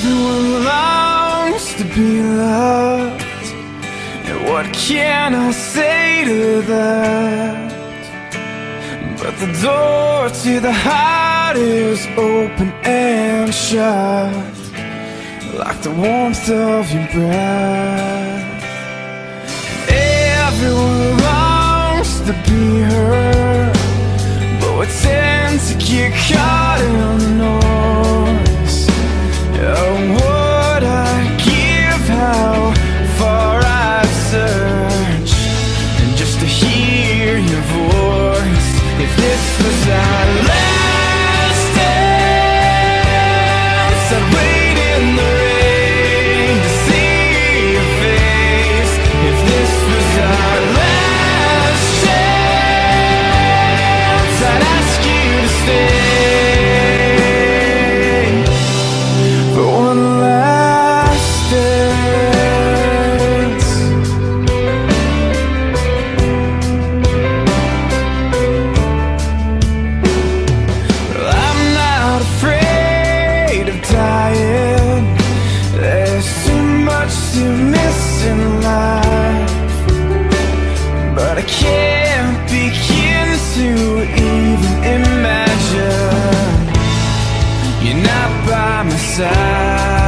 Everyone longs to be loved, and what can I say to that? But the door to the heart is open and shut, like the warmth of your breath. Everyone longs to be heard, but we tend to get caught in the noise. Oh, would I give how far I've searched, and just to hear your voice. If this was our last dance, I'd wait in the rain to see your face. If this was our last chance, I'd ask you to stay for one last dance. Well, I'm not afraid of dying. There's too much to miss in life, but I can't begin to even imagine you're not by my side.